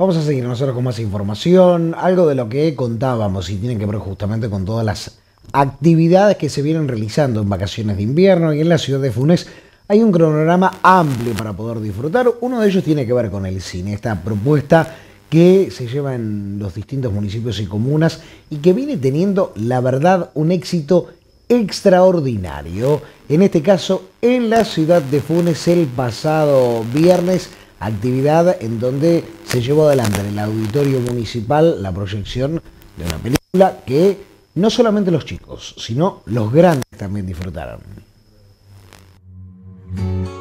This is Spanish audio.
Vamos a seguir nosotros con más información, algo de lo que contábamos y tiene que ver justamente con todas las actividades que se vienen realizando en vacaciones de invierno y en la ciudad de Funes. Hay un cronograma amplio para poder disfrutar. Uno de ellos tiene que ver con el cine, esta propuesta que se lleva en los distintos municipios y comunas y que viene teniendo, la verdad, un éxito extraordinario. En este caso, en la ciudad de Funes el pasado viernes, actividad en donde se llevó adelante en el auditorio municipal la proyección de una película que no solamente los chicos, sino los grandes también disfrutaron.